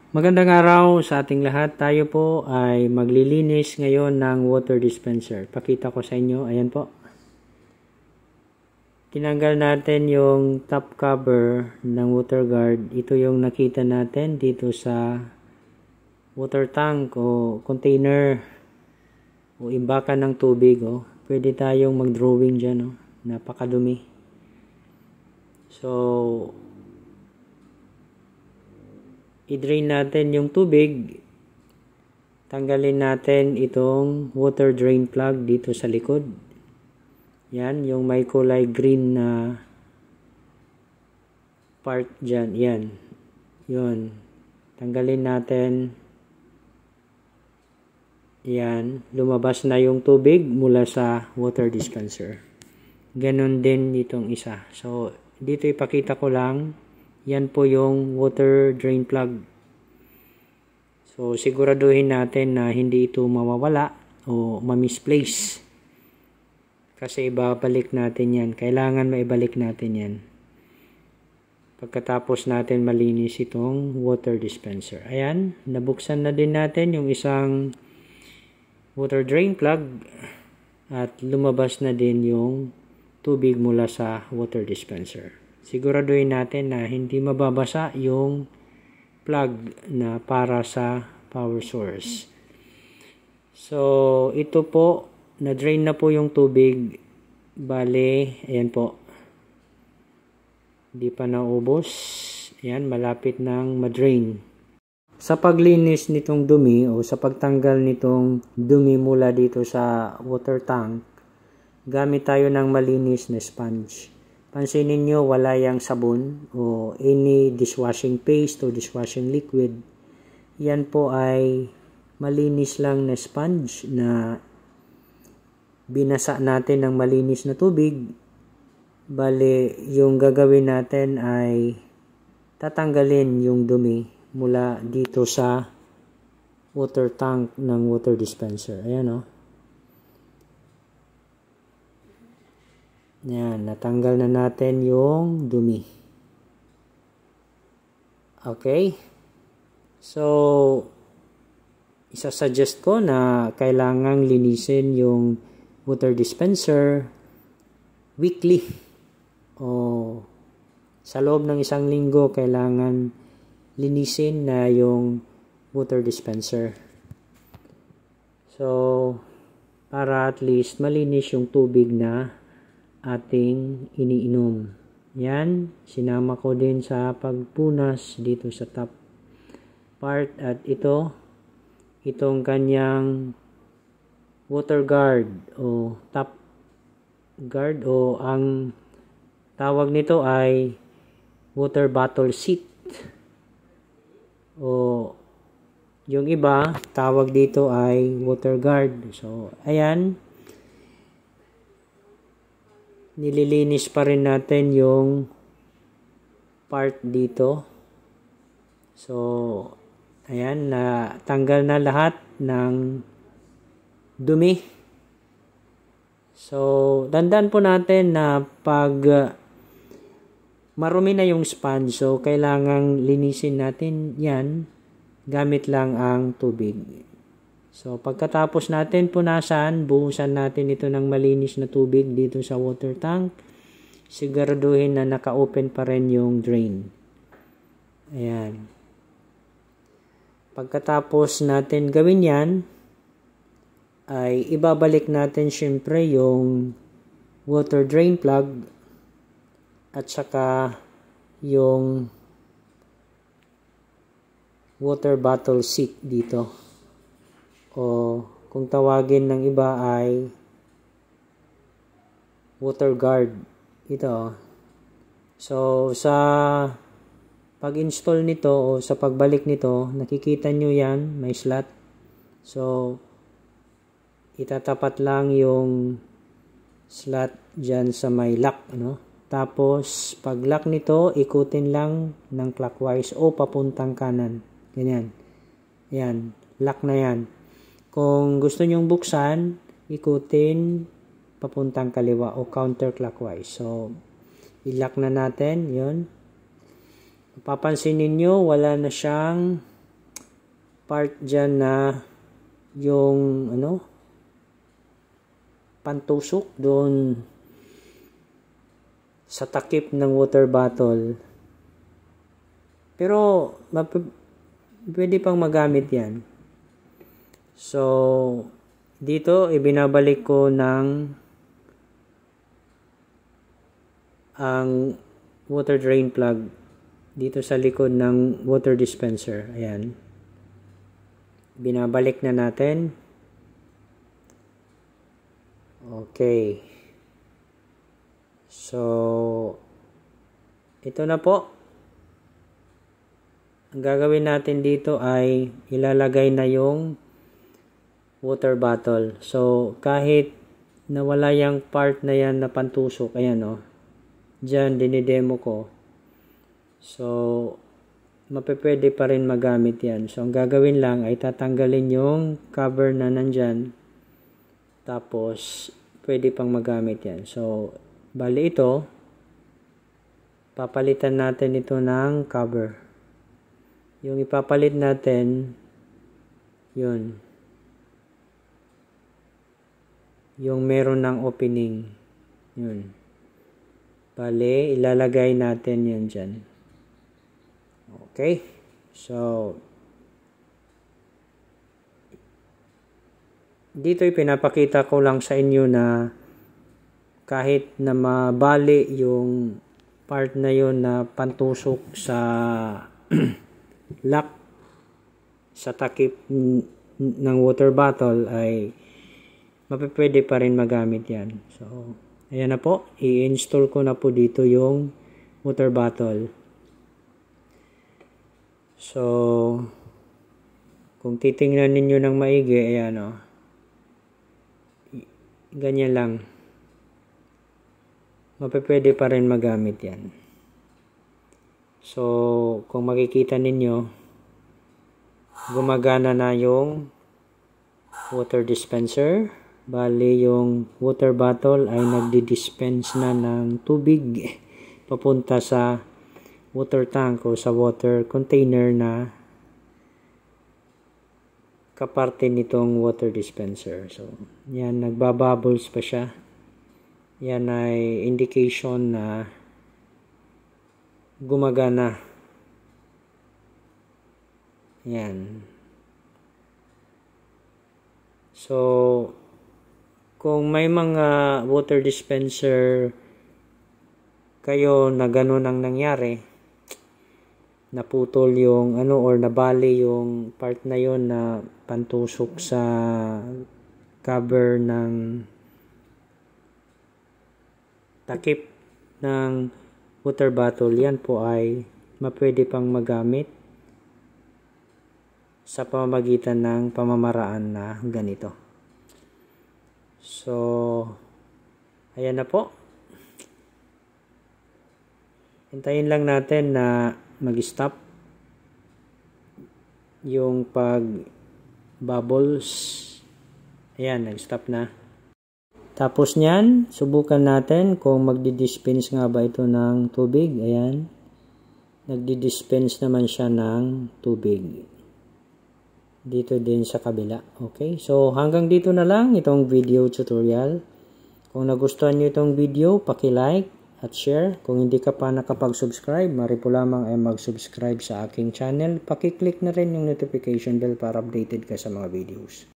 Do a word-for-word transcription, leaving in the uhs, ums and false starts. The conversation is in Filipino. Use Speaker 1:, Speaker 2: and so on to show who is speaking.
Speaker 1: Magandang araw sa ating lahat. Tayo po ay maglilinis ngayon ng water dispenser. Pakita ko sa inyo. Ayan po. Tinanggal natin yung top cover ng water guard. Ito yung nakita natin dito sa water tank o container o imbakan ng tubig. Oh. Pwede tayong mag-drawing dyan. Oh. Napakadumi. So, i-drain natin yung tubig. Tanggalin natin itong water drain plug dito sa likod. Yan, yung may kulay green na part dyan. Yan. Yun. Tanggalin natin. Yan. Lumabas na yung tubig mula sa water dispenser. Ganon din itong isa. So, dito ipakita ko lang. Yan po yung water drain plug. So, siguraduhin natin na hindi ito mawawala o ma-misplace. Kasi ibabalik natin yan. Kailangan maibalik natin yan. Pagkatapos natin malinis itong water dispenser. Ayan, nabuksan na din natin yung isang water drain plug at lumabas na din yung tubig mula sa water dispenser. Siguraduhin natin na hindi mababasa yung plug na para sa power source. So, ito po, na-drain na po yung tubig. Bale, ayan po. Hindi pa naubos. Ayan, malapit nang ma-drain. Sa paglinis nitong dumi o sa pagtanggal nitong dumi mula dito sa water tank, gamit tayo ng malinis na sponge. Pansinin nyo, wala yung sabon o any dishwashing paste o dishwashing liquid. Yan po ay malinis lang na sponge na binasa natin ng malinis na tubig. Bale, yung gagawin natin ay tatanggalin yung dumi mula dito sa water tank ng water dispenser. Ayan o. Yan, natanggal na natin yung dumi. Okay. So, isasuggest ko na kailangang linisin yung water dispenser weekly. O sa loob ng isang linggo, kailangan linisin na yung water dispenser. So, para at least malinis yung tubig na ating iniinom. Yan, sinama ko din sa pagpunas dito sa top part at ito, itong kanyang water guard o top guard o ang tawag nito ay water bottle seat o yung iba, tawag dito ay water guard. So, ayan, nililinis pa rin natin yung part dito. So, ayan, natanggal na lahat ng dumi. So, tandaan po natin na pag uh, marumi na yung sponge, so kailangang linisin natin yan gamit lang ang tubig. So, pagkatapos natin punasan, buhusan natin ito ng malinis na tubig dito sa water tank. Siguraduhin na naka-open pa rin yung drain. Ayan. Pagkatapos natin gawin yan, ay ibabalik natin syempre yung water drain plug at saka yung water bottle seat dito. O kung tawagin ng iba ay water guard. Ito. So, sa pag-install nito o sa pagbalik nito, nakikita nyo yan, may slot. So, itatapat lang yung slot dyan sa may lock. Ano? Tapos, pag lock nito, ikutin lang ng clockwise o papuntang kanan. Ganyan. Yan. Lock na yan. Kung gusto nyong buksan, ikutin papuntang kaliwa o counterclockwise. So, i-lock na natin. Yun. Papansin ninyo, wala na siyang part dyan na yung ano pantusok doon sa takip ng water bottle. Pero pwede pang magamit yan. So dito ibinabalik ko ng ang water drain plug dito sa likod ng water dispenser. Ayan. Binabalik na natin. Okay. So, ito na po. Ang gagawin natin dito ay ilalagay na yung water bottle. So, kahit nawala yung part na yan na pantusok, ayan o. Diyan, dinidemo ko. So, mapepwede pa rin magamit yan. So, ang gagawin lang ay tatanggalin yung cover na nandyan. Tapos, pwede pang magamit yan. So, bali ito, papalitan natin ito ng cover. Yung ipapalit natin, yun. Yung meron ng opening. Yun. Bali, ilalagay natin yan dyan. Okay. So, dito ipinapakita ko lang sa inyo na kahit na mabali yung part na yun na pantusok sa lock sa takip ng water bottle ay mapipwede pa rin magamit yan. So, ayan na po. I-install ko na po dito yung water bottle. So, kung titingnan ninyo ng maigi, ayan o. Ganyan lang. Mapipwede pa rin magamit yan. So, kung makikita ninyo, gumagana na yung water dispenser. Bali, yung water bottle ay nagdi-dispense na ng tubig papunta sa water tank o sa water container na kaparte nitong water dispenser. So, yan, nagbabubbles pa siya. Yan ay indication na gumagana. Yan. So, kung may mga water dispenser kayo na ganun ang nangyari, naputol yung ano or nabali yung part na yon na pantusok sa cover ng takip ng water bottle, yan po ay mapwede pang magamit sa pamamagitan ng pamamaraan na ganito. So, ayan na po. Hintayin lang natin na mag-stop yung pag bubbles. Ayan, nag-stop na. Tapos nyan, subukan natin kung magdi-dispense nga ba ito ng tubig. Ayan. Nagdi-dispense naman siya ng tubig. Dito din sa kabila. Okay, so hanggang dito na lang itong video tutorial. Kung nagustuhan nyo itong video, paki-like at share. Kung hindi ka pa nakapag-subscribe, mari po lamang ay mag-subscribe sa aking channel. Paki-click na rin yung notification bell para updated ka sa mga videos.